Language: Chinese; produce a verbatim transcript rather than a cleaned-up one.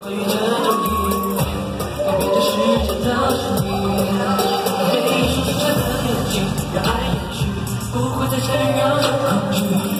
与这种意，改变这世界的声音。被说清澈的眼睛，让爱延续，不会再承认恐惧。